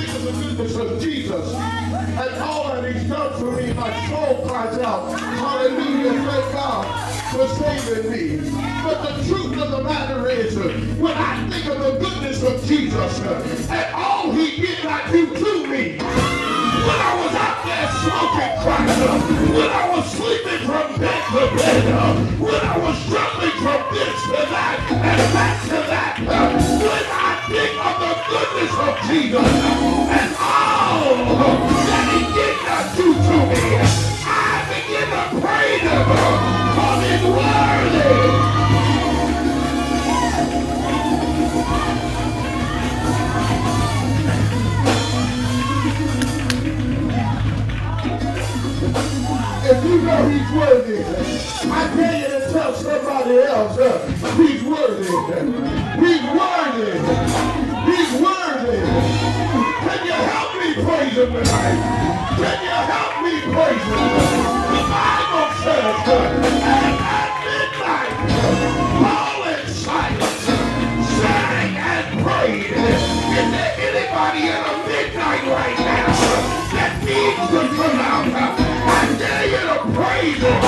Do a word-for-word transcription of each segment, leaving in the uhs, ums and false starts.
think of the goodness of Jesus and all that he's done for me, my soul cries out, hallelujah, thank God for saving me. But the truth of the matter is, when I think of the goodness of Jesus and all he did not do to me, when I was out there smoking crack, when I was sleeping from bed to bed, when I was struggling from this to that and back to that, when I think of the goodness of Jesus and all that he did not do to me, I begin to praise him, for he's worthy. If you know he's worthy, I dare you to tell somebody else, uh, he's worthy. He's worthy. He's worthy. Can you help me praise him tonight? Can you help me praise him? The Bible says, uh, and at midnight, Paul in silence sang and prayed. Is there anybody in a midnight right now that needs to come out? I dare you to praise him.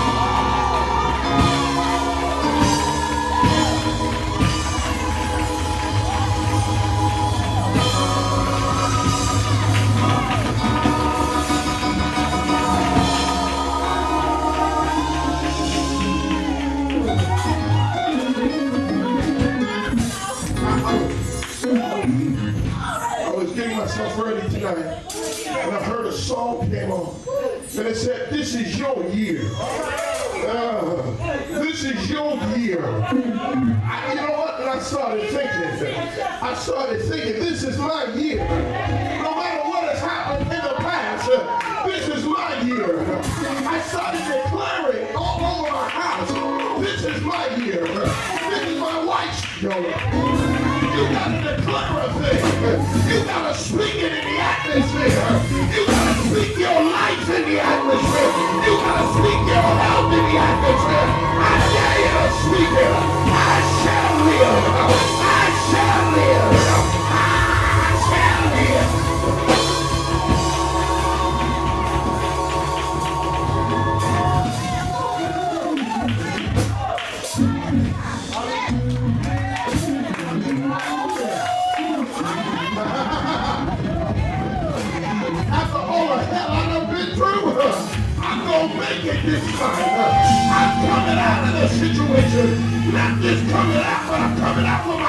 I was getting myself ready tonight, and I heard a song came on. And it said, this is your year. Uh, this is your year. I, you know what? And I started thinking, I started thinking, this is my year. No matter what has happened in the past, uh, this is my year. I started declaring all over my house, this is my year. This is my wife's year. You gotta declare a thing. You gotta speak it in the atmosphere. You gotta speak your life in the atmosphere. You gotta speak your health in the atmosphere. I dare you to speak it. I shall live. I shall live. I shall live. After all the hell I done been through, I'm gonna make it this time. I'm coming out of the situation. Not just coming out, but I'm coming out for my